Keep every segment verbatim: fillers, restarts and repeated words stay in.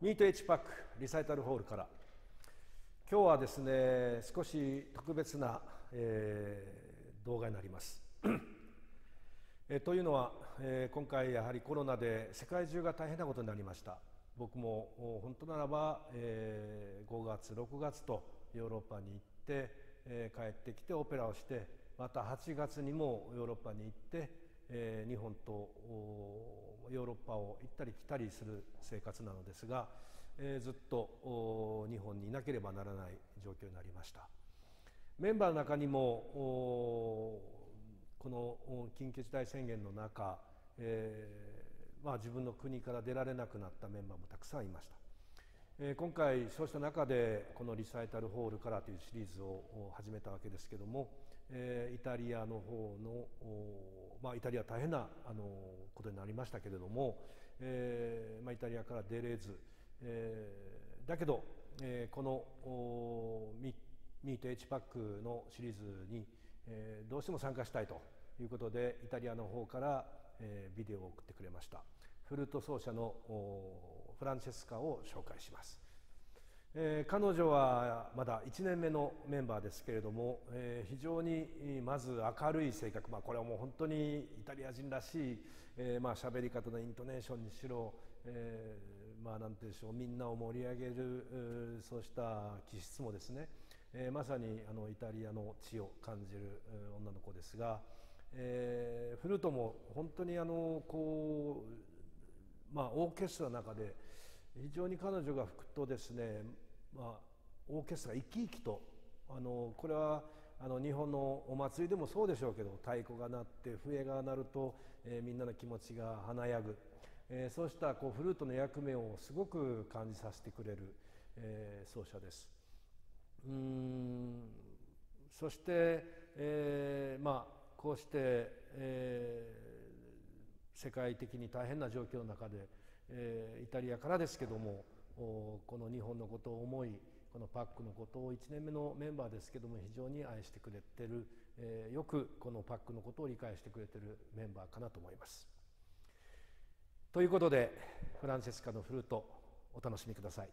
ミート H パックリサイタルホールから今日はですね少し特別な、えー、動画になりますえというのは、えー、今回やはりコロナで世界中が大変なことになりました。僕も本当ならば、えー、ごがつろくがつとヨーロッパに行って、えー、帰ってきてオペラをしてまたはちがつにもヨーロッパに行って、えー、日本とヨーロッパを行ったり来たりする生活なのですが、えー、ずっと日本にいなければならない状況になりました。メンバーの中にもこの緊急事態宣言の中、えーまあ、自分の国から出られなくなったメンバーもたくさんいました。えー、今回そうした中でこのリサイタルホールからというシリーズを始めたわけですけども、えー、イタリアの方の、まあ、イタリアは大変なあのことになりましたけれども、えーまあ、イタリアから出れず、えー、だけど、えー、このミート H パックのシリーズに、えー、どうしても参加したいということでイタリアの方から、えー、ビデオを送ってくれました。フルート奏者のフランチェスカを紹介します。えー、彼女はまだいちねんめのメンバーですけれども、えー、非常にまず明るい性格、まあ、これはもう本当にイタリア人らしい、えー、まあ喋り方のイントネーションにしろ、えー、まあなんていうんでしょう、みんなを盛り上げるそうした気質もですね、えー、まさにあのイタリアの血を感じる女の子ですが、えー、フルートも本当にあのこう、まあ、オーケストラの中で非常に彼女が吹くとですね、まあ、オーケストラが生き生きとあのこれはあの日本のお祭りでもそうでしょうけど太鼓が鳴って笛が鳴ると、えー、みんなの気持ちが華やぐ、えー、そうしたこうフルートの役目をすごく感じさせてくれる、えー、奏者です。うーんそして、えー、まあこうして、えー、世界的に大変な状況の中で、えー、イタリアからですけどもこの日本のことを思いこのパックのことをいちねんめのメンバーですけども非常に愛してくれてる、えー、よくこのパックのことを理解してくれてるメンバーかなと思います。ということでフランチェスカのフルートお楽しみください。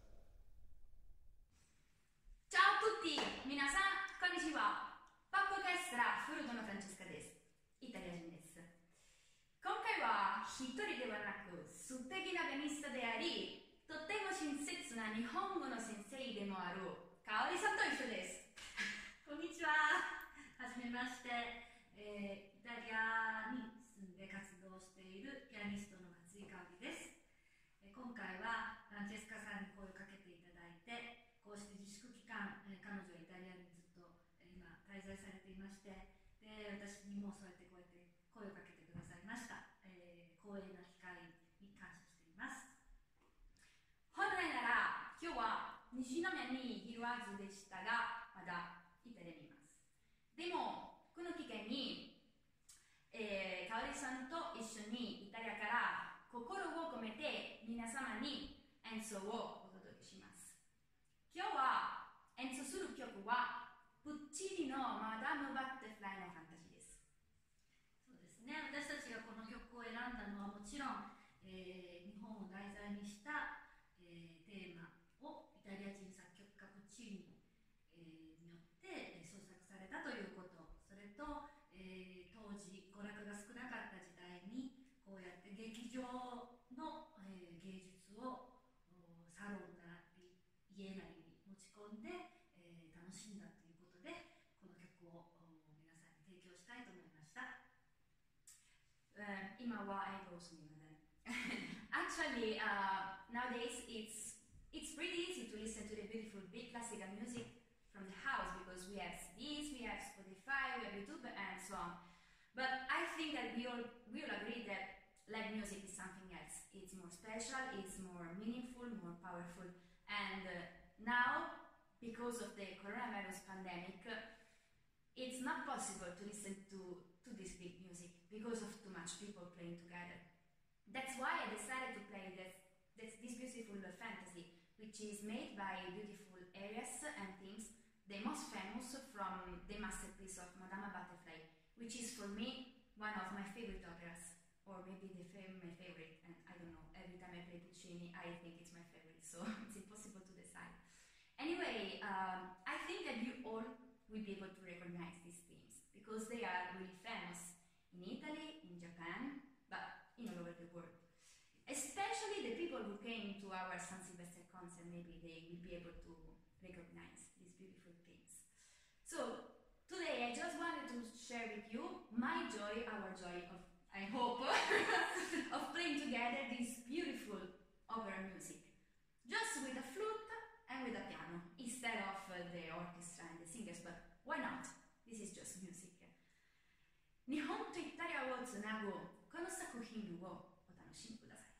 皆さん、こんにちは。パックオーケストラフルートのフランチェスカです。イタリア人です。今回は一人ではなく素敵なベニスタであり、とても親切な日本語の先生でもあるかおりさんと一緒です。 こんにちは。はじめまして、えー、イタリアに住んで活動しているピアニストの松井かおりです。今回はフランチェスカさんに声をかけていただいて、こうして自粛期間、えー、彼女はイタリアにずっと、えー、今滞在されていまして、で私にもそうやってこうやって声をかけてくださいました。えー、光栄な機会に感謝しています。 本来なら今日は西宮にいるはずでしたが、まだイタリアにいます。でもこの期間に、えー、かおりさんと一緒にイタリアから心を込めて皆様に演奏をお届けします。今日は演奏する曲はプッチーニのマダム・バタフライのファンタジーです。 そうですね、私たちがこの曲を選んだのはもちろん、えー、日本を題材にした、えー、テーマをイタリア人作曲家プッチーニ、えー、によって創作されたということ、それと、えー、当時娯楽が少なかった時代にこうやって劇場の、えー、芸術をサロンなり家なりに持ち込んで、えー、楽しんだということでこの曲を皆さんに提供したいと思いました。 Uh, 今は英語をすみません。Actually, uh, nowadays it's it's pretty easy to listen to the beautiful big classical music from the house because we have C Ds, we have Spotify, we have YouTube, and so on. But I think that we all we all agree that live music is something else. It's more special, it's more meaningful, more powerful. And uh, now, because of the coronavirus pandemic, uh, it's not possible to listen to, to this big music because of too much people playing together. That's why I decided to play this, this, this beautiful fantasy, which is made by beautiful arias and themes, the most famous from the masterpiece of Madama Butterfly, which is for me one of my favorite operas. or maybe the fa- my favorite, and I don't know, every time I play Puccini, I think it's my favorite, so it's impossible to decide. Anyway, um, I think that you all will be able to recognize these themes, because they are really famous in Italy, in Japan, but in all over the world. Especially the people who came to our San Silvestre concert, maybe they will be able to recognize these beautiful themes. So, today I just wanted to share with you my joy, our joy of, I hope, of playing together this beautiful opera music. Just with a flute and with a piano, instead of uh, the orchestra and the singers, but why not? This is just music. 日本とイタリアをつなぐこの作品をお楽しみください。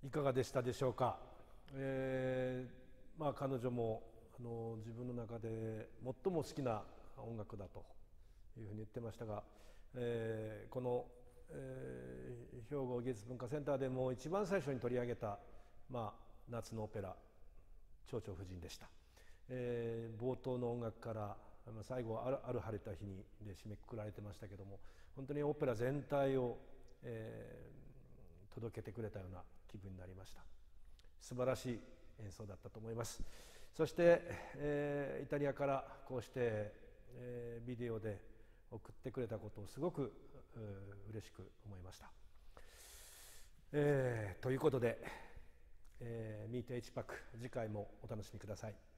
いかがでしたでしょうか。えーまあ、彼女もあの自分の中で最も好きな音楽だというふうに言ってましたが、えーこの、えー兵庫芸術文化センターでも一番最初に取り上げた、まあ、夏のオペラ「蝶々夫人」でした。えー冒頭の音楽から最後はあるある晴れた日にで締めくくられてましたけども、本当にオペラ全体を、えー届けてくれたような気分になりました。素晴らしい演奏だったと思います。そして、えーイタリアからこうして、えービデオで送ってくれたことをすごくう嬉しく思いました。えーということで、えー、ミート エイチパック、次回もお楽しみください。